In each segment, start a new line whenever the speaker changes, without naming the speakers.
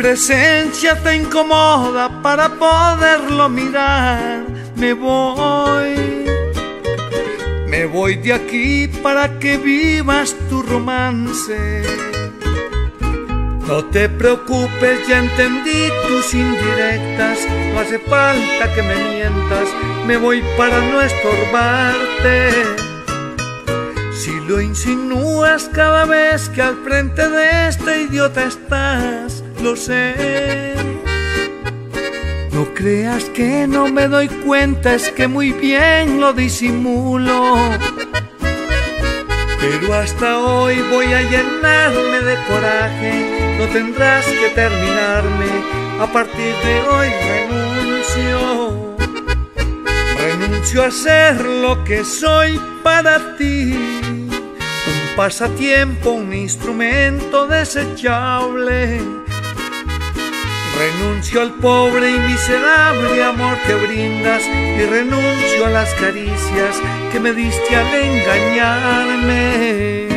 presencia te incomoda para poderlo mirar. Me voy de aquí para que vivas tu romance. No te preocupes, ya entendí tus indirectas. No hace falta que me mientas, me voy para no estorbarte. Si lo insinúas cada vez que al frente de este idiota estás, lo sé. No creas que no me doy cuenta, es que muy bien lo disimulo. Pero hasta hoy voy a llenarme de coraje, no tendrás que terminarme, a partir de hoy renuncio a ser lo que soy para ti, un pasatiempo, un instrumento desechable. Renuncio al pobre y miserable amor que brindas y renuncio a las caricias que me diste al engañarme.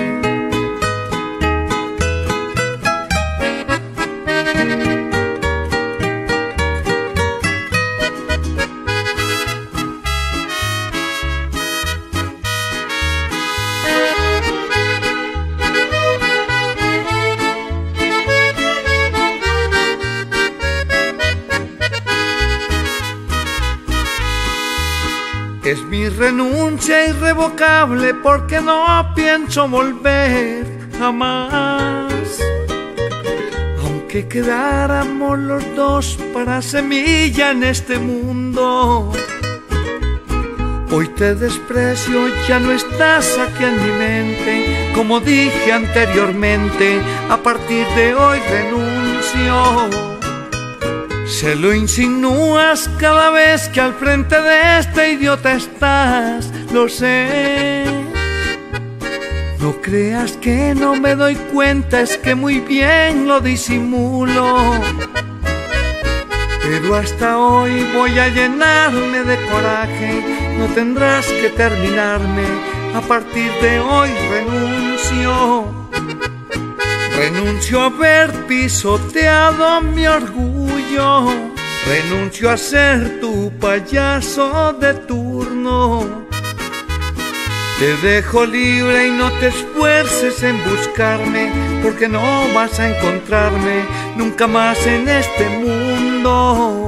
Es mi renuncia irrevocable porque no pienso volver jamás. Aunque quedáramos los dos para semilla en este mundo, hoy te desprecio, ya no estás aquí en mi mente. Como dije anteriormente, a partir de hoy renuncio. Se lo insinúas cada vez que al frente de este idiota estás, lo sé. No creas que no me doy cuenta, es que muy bien lo disimulo. Pero hasta hoy voy a llenarme de coraje, no tendrás que terminarme, a partir de hoy renuncio. Renuncio a haber pisoteado mi orgullo, renuncio a ser tu payaso de turno. Te dejo libre y no te esfuerces en buscarme, porque no vas a encontrarme nunca más en este mundo.